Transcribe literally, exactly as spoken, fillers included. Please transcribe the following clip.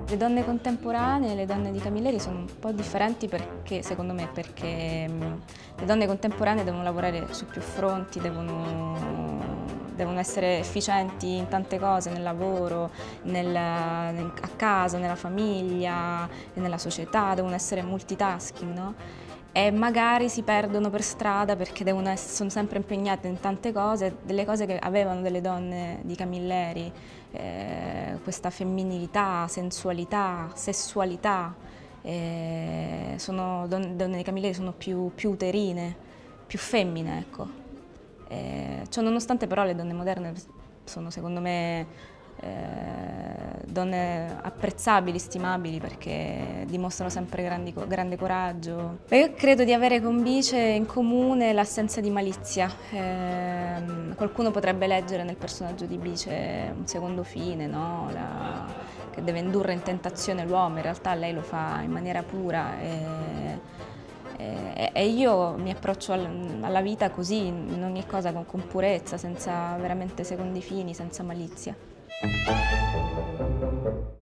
Le donne contemporanee, le donne di Camilleri sono un po' differenti perché, secondo me, perché mh, le donne contemporanee devono lavorare su più fronti, devono, devono essere efficienti in tante cose, nel lavoro, nel, nel, a casa, nella famiglia, nella società, devono essere multitasking, no? E magari si perdono per strada perché devono essere, sono sempre impegnate in tante cose, delle cose che avevano delle donne di Camilleri, eh, questa femminilità, sensualità, sessualità. Eh, sono, donne, donne di Camilleri sono più, più uterine, più femmine, ecco. Eh, ciò nonostante però le donne moderne sono secondo me eh, donne apprezzabili, stimabili perché dimostrano sempre grandi, grande coraggio. E io credo di avere con Bice in comune l'assenza di malizia. Eh, qualcuno potrebbe leggere nel personaggio di Bice un secondo fine, no? La, che deve indurre in tentazione l'uomo, in realtà lei lo fa in maniera pura. E, E io mi approccio alla vita così, in ogni cosa con, con purezza, senza veramente secondi fini, senza malizia.